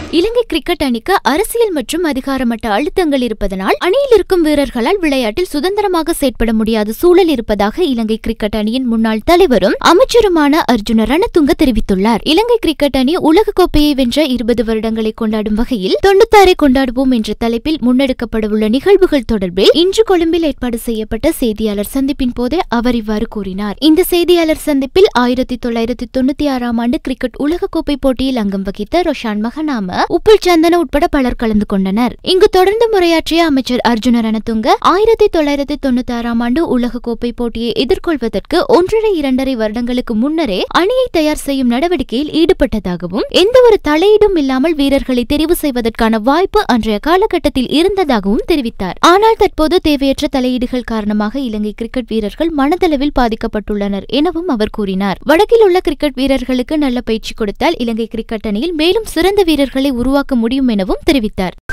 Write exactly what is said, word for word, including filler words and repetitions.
இலங்கை cricket அணிக்கு அரசியல் மற்றும் அதிகாரமட்ட அழுத்தங்கள் இருப்பதனால் அணியில் இருக்கும் வீரர்களால் விளையாட்டில் சுதந்திரமாக செயற்பட முடியாத சூழல் இருப்பதாக இலங்கை கிரிக்கெட் அணியின் முன்னாள் தலைவரும் அமைச்சருமான அர்ஜுன ரணதுங்க தெரிவித்துள்ளார். இலங்கை கிரிக்கெட் அணி உலகக்கோப்பையை வென்ற இருபது வருடங்களை கொண்டாடும் வகையில் தொண்ணூத்தாறை கொண்டாடுவோம் என்ற தலைப்பில் முன்னெடுக்கப்படவுள்ள நிகழ்வுகள் தொடர்பில் இன்று கொழும்பில் ஏற்பாடு செய்யப்பட்ட செய்தியாளர் சந்திப்பின் போதே அவர் இவ்வாறு கூறினார். இந்த செய்தியாளர் சந்திப்பில் ஆயிரத்தி தொள்ளாயிரத்தி தொண்ணூத்தி ஆறாம் ஆண்டு கிரிக்கெட் உலகக்கோப்பை போட்டியில் அங்கம் வகித்த ரோஷான் மகனாம உப்புல் சந்தன உட்பட பலர் கலந்து கொண்டனர். இங்கு தொடர்ந்து முறையாற்றிய அமைச்சர் அர்ஜுன ரணதுங்க ஆயிரத்தி தொள்ளாயிரத்தி தொண்ணூத்தி ஆறாம் ஆண்டு உலகக்கோப்பை போட்டியை எதிர்கொள்வதற்கு ஒன்றரை இரண்டரை வருடங்களுக்கு முன்னரே அணியை தயார் செய்யும் நடவடிக்கையில் ஈடுபட்டதாகவும் எந்த ஒரு தலையீடும் இல்லாமல் வீரர்களை தெரிவு செய்வதற்கான வாய்ப்பு அன்றைய காலகட்டத்தில் இருந்ததாகவும் தெரிவித்தார். ஆனால் தற்போது தேவையற்ற தலையீடுகள் காரணமாக இலங்கை கிரிக்கெட் வீரர்கள் மனதளவில் பாதிக்கப்பட்டுள்ளனர் எனவும் அவர் கூறினார். வடக்கில் உள்ள கிரிக்கெட் வீரர்களுக்கு நல்ல பயிற்சி கொடுத்தால் இலங்கை கிரிக்கெட் அணியில் மேலும் சிறந்த வீரர்களை உருவாக்க முடியும் எனவும் தெரிவித்தார்.